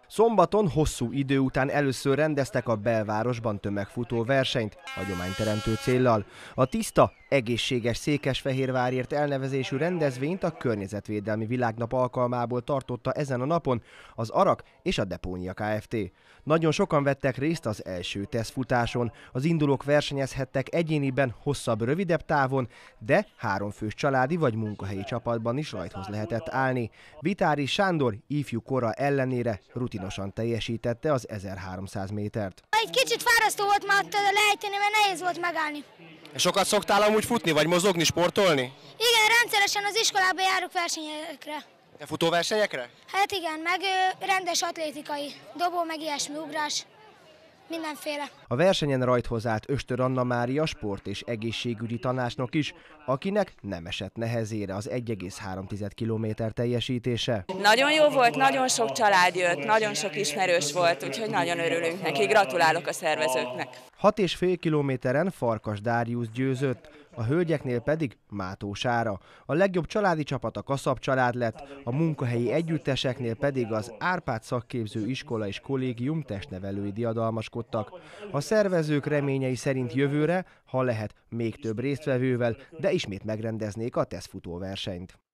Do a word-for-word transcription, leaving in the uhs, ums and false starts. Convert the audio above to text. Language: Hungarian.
Szombaton hosszú idő után először rendeztek a belvárosban tömegfutó versenyt, hagyományteremtő céllal. A tiszta, egészséges Székesfehérvárért elnevezésű rendezvényt a Környezetvédelmi Világnap alkalmából tartotta ezen a napon az Arak és a Depónia Kft. Nagyon sokan vettek részt az első tesztfutáson. Az indulók versenyezhettek egyéniben hosszabb, rövidebb távon, de háromfős családi vagy munkahelyi csapatban is rajthoz lehetett állni. Vitári Sándor ifjú kora ellenére rutinosan teljesítette az ezerháromszáz métert. Egy kicsit fárasztó volt már lejteni, mert nehéz volt megállni. Sokat szoktál amúgy futni, vagy mozogni, sportolni? Igen, rendszeresen az iskolába járok versenyekre. Te futóversenyekre? Hát igen, meg ö, rendes atlétikai, dobó, meg ilyesmi, ugrás, mindenféle. A versenyen rajthoz állt Östör Anna Mária sport- és egészségügyi tanácsnok is, akinek nem esett nehezére az egy egész három kilométer teljesítése. Nagyon jó volt, nagyon sok család jött, nagyon sok ismerős volt, úgyhogy nagyon örülünk neki, gratulálok a szervezőknek. hat és fél kilométeren Farkas Dáriusz győzött, a hölgyeknél pedig Mátó Sára. A legjobb családi csapat a Kaszab család lett, a munkahelyi együtteseknél pedig az Árpád Szakképző Iskola és Kollégium testnevelői diadalmaskodtak. A szervezők reményei szerint jövőre, ha lehet, még több résztvevővel, de ismét megrendeznék a tesztfutóversenyt.